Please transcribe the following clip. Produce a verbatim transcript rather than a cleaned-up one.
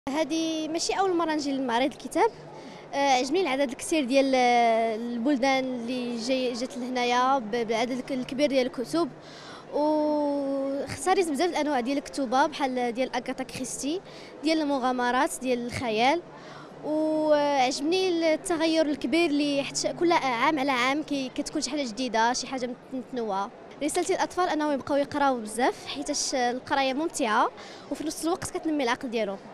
هذه ماشي اول مره نجي لمعرض الكتاب. آه، عجبني العدد الكثير ديال آه، البلدان اللي جاي جات لهنايا بالعدد الكبير ديال الكتب، واختاريت بزاف الانواع ديال الكتوبه بحال ديال اغاثا كريستي، ديال المغامرات، ديال الخيال. وعجبني التغير الكبير اللي حتى كل عام على عام كي كتكون شي حاجه جديده، شي حاجه متنوعه. رسالتي للاطفال انهم يبقاو يقراو بزاف حيتاش القرايه ممتعه وفي نفس الوقت كتنمي العقل ديالهم.